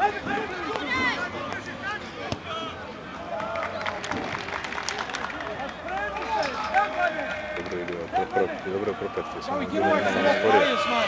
Dobro ide, dobro properti, samo bilo nema sporije.